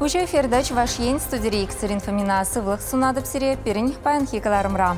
Уже эфирдач ваш ен студия Екатерин Фомина сывлық сунадып сире перін паян хикаларымра.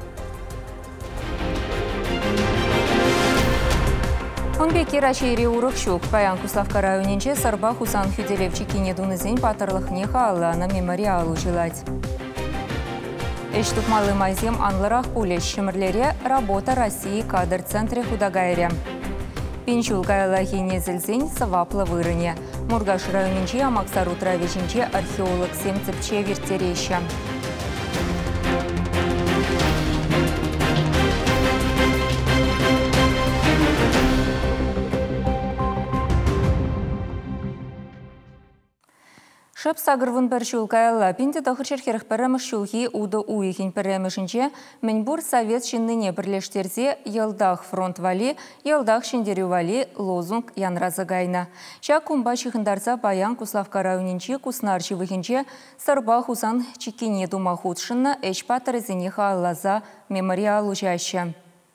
Онбеки рачейре урық шук. Паян Куславка районенче сарба хусан хюделевчи кинедунызен патырлық неха аллана мемориалу жилать. Эштук малы майзем анларах пулеш шимрлере работа России кадр-центре Худагайре. Пинчул кайла хинезельзень савапла вырыне. Мургаш районенче Амаксару травеченче археолог семцепче вертереща. Шап сагырвын пәршул кайла пинте тахырчер херх пәрәміш шулхи уды уйхин пәрәмішінче Мінбур совет шинныне бірлештерзе елдах фронт вали, елдах шиндерю вали лозунг янразы гайна. Шак кумба чихындарса Паян Куславка районенче куснарчы вихинче сарба хусан чикине дума худшынна эшпатыр зенеха аллаза мемориалу жаща.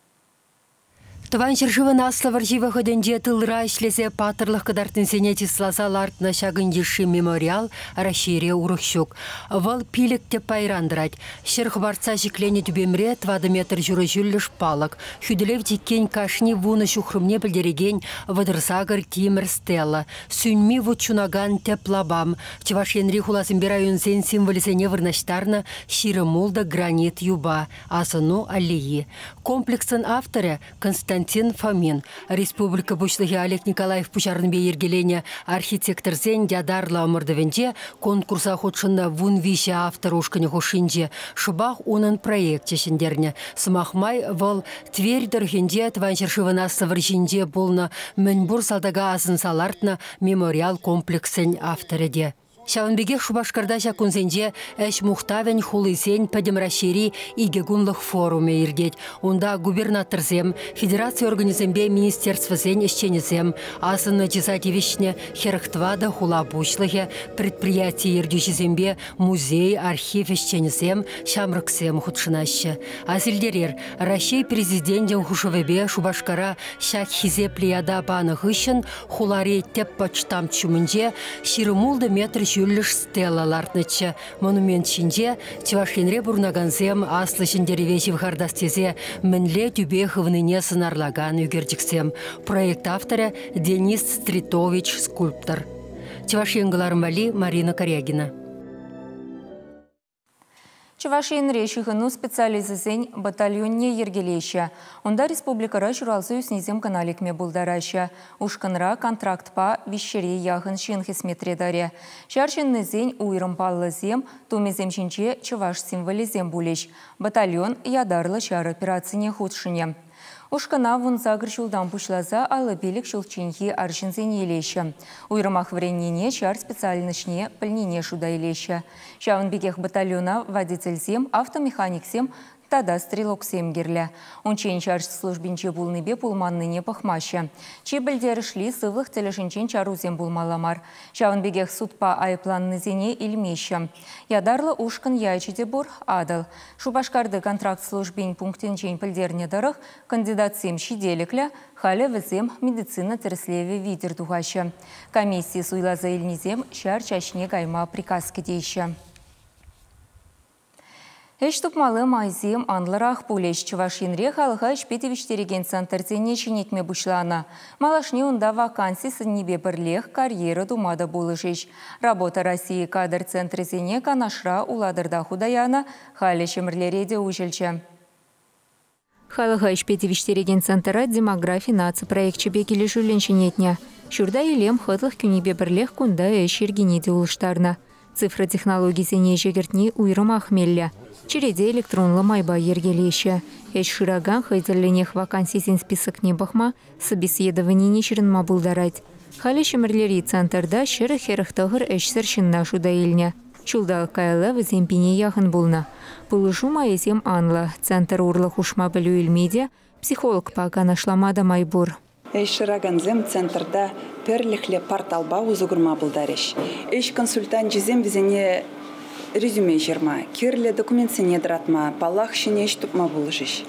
Таван жыржывын аслы живы ходенде тылра ішлесе патырлық кадартын сенети слазал артына шагындеші мемориал расшире урықшук. Вал пилікте пайрандырать. Шырх барца жеклене түбемре 2 метр жүрі жүліш палық. Хүділев деккен кашни вуны шухрымне білдереген вадырсагыр тимір стелла. Сүнми вучунаган теплабам. Чевашенри хуласын берайынсен символизене вырнаштарна ширы молда гранит юба. Асыну аллеи. Комплексын авторы Константин Фомин. Республика Бушлығы Олег Николаев Пучарнбе ергелене архитектор зен дядарла омырдывенде конкурса хотшынна вунвище автор ушкане хошинде шыбақ онын проекте шендерне. Смахмай вал Тверь дырхенде тванчершывына савыржинде болна Мінбур салдага асын салартна мемориал комплексен автореде. Шаванбеге Шубашкарда жакунзенде әш мұқтавен хулысен пәдемрашери игегунлық форуме ергет. Онда губернаторзем, федерация организембе министерствозен ешченезем, асыны жизатевишне херықтвада хула бушлығы, предприятие ердюжезембе музей, архив ешченезем, шамрыксем худшынашы. Азилдерер, Россия президентен хушывебе Шубашкара шак хизеплияда баны ғышын хуларе теп почтам чумынде ширымулды метр жүліш стеллаларнычы. Монумент шинже Чевашенре бурнаганзем аслы шендеревечі вхардастезе мінле түбе хывныне сынарлаган үгердіксем. Проект авторы Денис Стритович, скульптор. Чевашенгылармали Марина Корягина. Чувашин решихыну специализизен батальонне ергелеща. Онда республикара журалзы үснезем каналикме булдараща. Ушканра контрактпа вещере яғын шинхесметредаре. Шаршиннезен уйрымпаллызем, тумезем шинче чуваш символизем булеш. Батальон ядарлы шар операцияне худшыне. Ушкана вон загрчулдан пушлаза алыбелік шылчинхи аршинзен елеші. Уйрымах вреннене шар специальнышне пыльнене шуда елеші. Шавынбегех батальона водительзем, автомеханиксем, тада стрелоксем герлі. Ончен шар службинче булныбе пулманныне пахмашы. Чи білдерішли сывлық телешінчен чарузем булмаламар. Шавынбегех судпа айпланнызене илмеші. Ядарлы ушкан яйчеде бур адыл. Шубашкарды контракт службин пунктенчен пілдерне дарық кандидатсем шиделіклі, халі візем медицина тіріслеве видер дуғашы. Комиссия суйлаза илнезем шар чашне гайма приказ кедейші. Эштупмалы майзем анларах пулеш Чувашинре халыға шпетевиштереген центрзене чинетме бушлана. Малашне онда вакансий сыннебе бірлех карьера думада булышеш. Работа России кадр-центрзене канашра уладырда худаяна халі шемірлереде ужелче. Халыға шпетевиштереген центра демография наци проектче бекелі жүленшенетне. Шурда елем хытлық күнебе бірлех кунда эшергенеде улыштарна. Цифротехнологии зене жегертни уйрым ахмелля. Череде электронлы майба ергелеші. Эш шыраган хайзерленех вакансийсен список не бахма, собеседование нешірін булдарать. Халі шемірлері центрда шыры херықтығыр эшсір шынна шуда елне. Чулдағы кайлы віземпине яғын болна. Бұлышу майызем анла. Центр урлы хушма білу елмеде, психолог пака нашламада майбур. Эшшыраганзем центрда перлихле порталба узугурма булдариш. Эш консультант жезем визене резюме жерма. Кирле документсене дратма, палах шине эш тупма булышиш.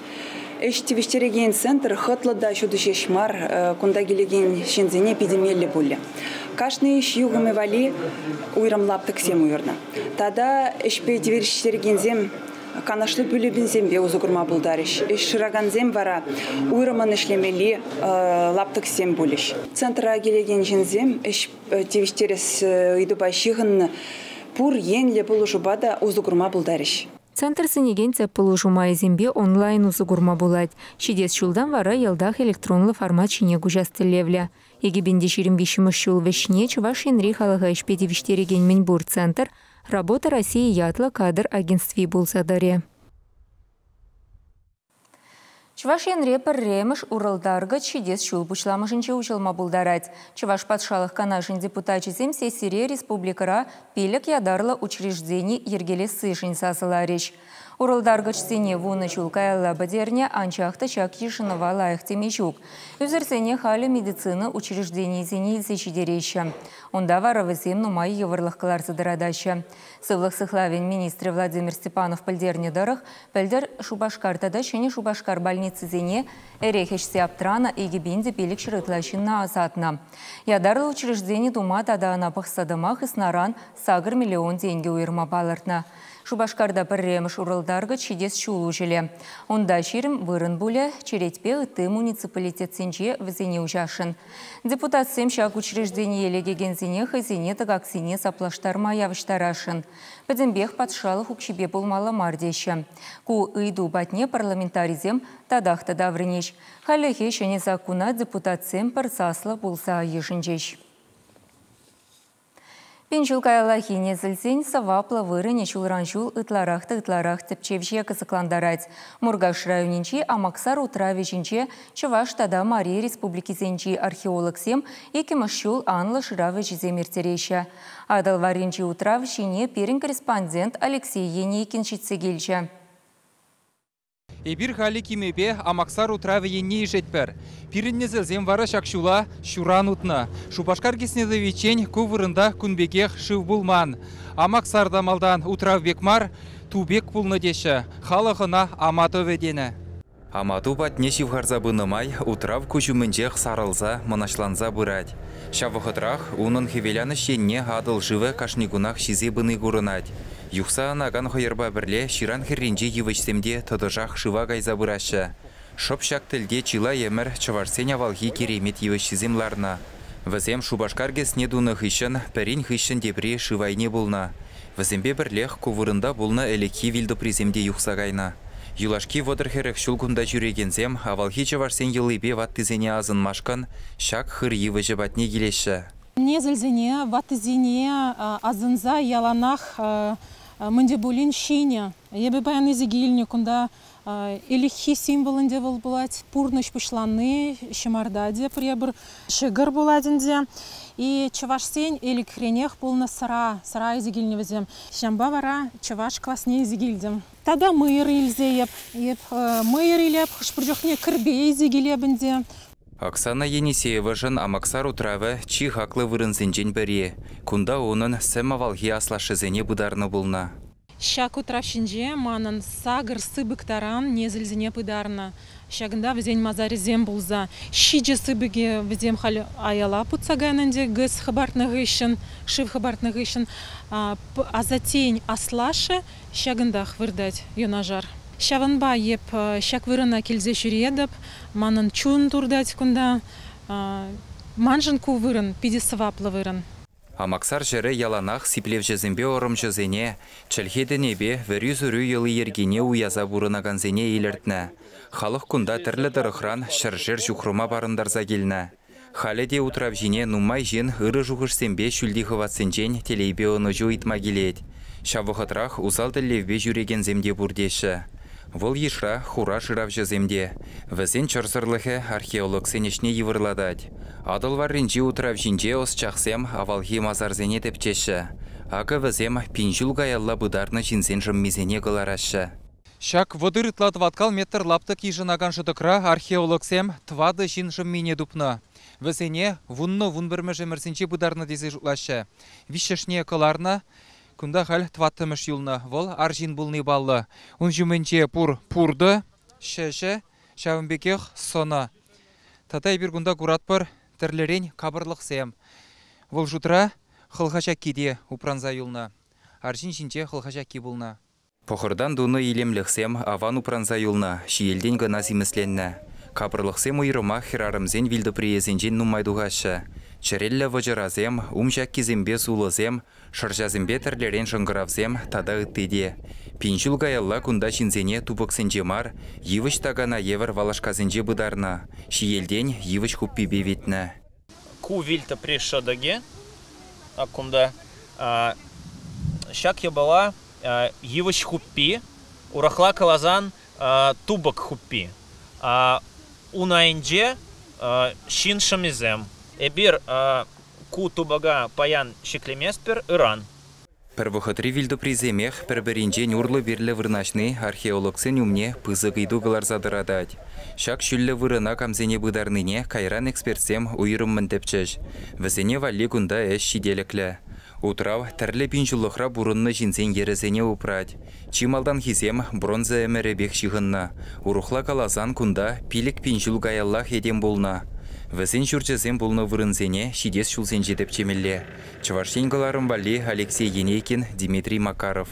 Эштивиштереген центр хытлыда шудышешмар кунда келеген шензене эпидемиялі булы. Каждый иш югами вали уйрамлаптык сем уйрна. Тада ишпе дивериштерегензем канашлы бүлебінзем бе узугурма булдарыш. Шыраганзем вара уйраман ишлемели лаптык сем булыш. Центра келеген жензем тивиштерес идубайшығын пур енле булушубада узугурма булдарыш. Центр сенеген цеппылу жумай зембе онлайн узугурма булать. Шидес шулдан вара елдах электронлы формат шине гужастылевля. Егебенде 25 шул вешне Чуваш енри халыға ишпети виштереген Минбур центр работа России ятлы кадр агентстве булсадаре. Чуваш енре пірреміш уралдарғы чидес шул бұшламышынче учылма булдарать. Чуваш патшалық канашын депутатчизем сессире республикара пелек ядарлы учреждений ергеле сышын сасыларыш. Уралдарғы чсене вуны чулкаялла бадерне анчақты чак ешынова лайық темешук. Үзірсене халі медицины учреждений зене илсешидерейші. Онда варавызем нумай еварлық кыларсыдырадаща. Сывлық сықлавен министрі Владимир Степанов пілдерне дырық, пілдер Шубашкартада шене Шубашкар больницы зене эрехешсе аптрана егебенде пелік шырытлашынна азатна. Ядарлы учреждений дума тада анапық садымақ існаран сагыр миллион деньги уйырма балыртна. Шубашкарда пірреміш уралдарғы чидес шулу желе. Онда шерім вырын бұлі черетпе ұты муниципалитет сенже візене ұжашын. Депутат семшак учреждение елегеген зене хызене тагаксене саплаштарма явыштарашын. Пәдімбех патшалық ұқшебе болмалы мардеші. Ку ұйду батне парламентаризем тадақта даврынеш. Халехе шене закуна депутат сем пірсаслы болса ешінжеш. Пенчулкайла хине зілсен савапла вырыне чулранчул ытларах тепчевше кысыкландарать. Мургаш районинчи Амаксар утравичинче Чуваш тада Мария Республики зенчи археолог сем екемашчул анлы шыравы жиземертерейші. Адал варинчи утравичине перин корреспондент Алексей Енейкинчице гельче. Эбир хали кимепе Амаксар утравы енне ижетпер. Пириннезілзем вара шакшула шуран утна. Шубашкар кеснеды вечень кувырында күнбекех шыв булман. Амаксарда малдан утрав бекмар тубек пулны деші. Халықына амату ведені. Амату батне шивхарза бынымай утрав күшімінжех сарылза мұнашланза бұрад. Шавықытрах унын хевеляны шенне адыл живы кашнигунах шизе быны гурынад. Юхса анаган хойырба бірле ширан херренже евычсемде тыдыжах шыва гайза бұрашы. Шопшак тілде чила емір чыварсен авалхи керемет евычсеземларна. Візем Шубашкар кесне дуны хышын, пәрін хышын депре шывайне болна. Візембе бірлех кувырында болна элеки вилді приземде юхса гайна. Юлашки водырхерек шулгунда жүрегензем, авалхи чыварсен елыбе ваттызене азын машкан, шак хыр евычы батне келеші. Незілзене ваттызене азынза яланах мынде болин шине. Ебе баяны зегильне, кунда элихи символынде бол булать, пурныш пышланы, шымардаде пребір шыгыр буладенде. И чывашсен элик хренех болна сара зегильне візем. Шамба вара чываш классне зегильдем. Тада мыйыр илзе мыйыр илеп, хышпыржохне кірбей зегилебінде. Оксана Енисеева жын Амаксар утравы чи хаклы вырынсенчен бәрі. Кунда оның сәм авалхи аслашызене бұдарны болна. Шак утравшинже манын сагыр сыбыктаран незілзіне пыдарна. Шагында візен мазаризем болза. Шиже сыбыге візем халі аяла путсаганынде гыз хабартнығы ішін, шыв хабартнығы ішін. Азатень аслашы шагындах вырдать юнажар. Шаванба еп шак вырына келзе шүредіп, манын чун турдать кунда, манжын ку вырын, пидесываплы вырын. Амаксар жәрі яланах сиплев жезімбе орым жезене, чәлхеденебе вәрі-зүрі елы ергене уяза бұрынаган зене еліртні. Халық күнда түрлі дырықран шыржыр жүхрума барындарза келні. Халеде утрав жіне нумай жен ұры жүгірсембе шүлді хыватсенжен телейбе оны жу итма келет. Шавықытрах узал тілевбе жүреген земде бұрдеші. Вол ешра хура жырав жеземде. Візен чырзырлығы археолог сенешне евырладать. Адыл варринжи утрав жинже ос чақсем авалхи мазарзене тепчеші. Ағы візем пинжул гаялла бұдарны жинзен жыммезене ғыларашы. Шак водыр ытлатваткал метр лаптык ежынаган жыдықра археолог сем твады жин жыммене дупны. Візене вунны вунбірмі жемірсенче бұдарны дезе жұлашы. Вишешне кыларны күнда хал тваттымыш юлны, вол аржин булны баллы. Он жүменче пурды, шеше, шавынбекех сона. Татай бір күнда куратпыр тірлерен кабырлық сем. Волжутра хылхача киде упранза юлна. Арчин шинче хылхача ки булна. Похырдан дуны илемліқсем аван упранза юлна, шиелден гына симесленна. Капырлықсем уйрыма хирарымзен вилді приезенжен нумайдуғашы. Чыреллі вожыразем, умжак кизембе сулызем, шыржазембе тірлерен шыңғыравзем тада үттеде. Пинчул гаялла кунда шинзене тубықсенже мар, евіш тагана евір валашказенже бұдарна. Шиелден евіш хуппи беветні. Ку вильта пришадаге, акунда шак я была евіш хуппи, урахла калазан тубық хуппи. Унаинже шин шамизем. Эбир ку тубага паян шеклемеспер Иран. Первохотри вилду приземех перберинже нюрлы берлі вырнашны археологсын умне пызы гыйдуғылар задырадать. Шак шүллі вырына камзене бұдарныне кайран экспертсем уйрым міндепчеш. Візене валли күнда әш шиделіклі. Утрав тәрлі пинжулықра бұрынны жинзен ерізене упрать. Чималдан хизем бронза әміребек шығынна. Урухла калазан күнда пилік пинжул гаяллах еден болна. Візен жүрчізен болны вырынзене шидес шулсен жетіп чемелле. Чывашенгаларым бали Алексей Енейкин, Дмитрий Макаров.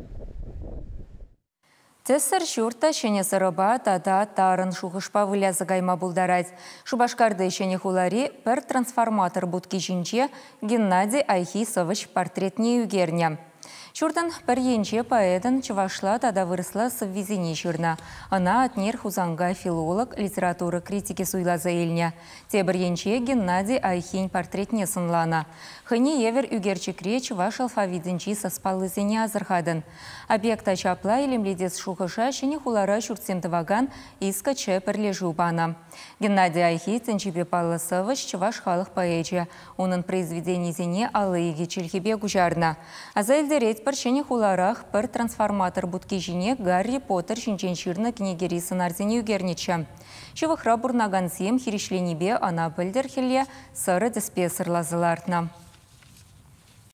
Тессер шурта шене сырыба тада тарын шуғышпа вылязы гайма бұлдарайд. Шубашкарды шене хулари пер трансформатор будки жинче Геннадий Айхисович портретне югерне. Шурдан пер енче поэтын чывашла тада вырысла соввизине шырна. Она атнер хузанга филолог, литературы критики суйлаза елне. Тебір енче Геннадий Айхин портретне сынлана. Хыне евер үгерчекре чываш алфавитінчи саспалызене азырхадын. Объекта чапла илемледес шухыша шене хулара шуртсемтываган иска чеперле жубана. Геннадий Айхи ценчипе Палласович чываш халық поэче. Онын произведенизене алыйги чельхебе гужарна. Аза елдерет пір шене хуларах пір трансформатор будки жине Гарри Поттер шинченширна книгери сынарзене үгернече. Чывықра бурнаган сем хиришленебе ана білдер хеле сары диспесер лазылартна.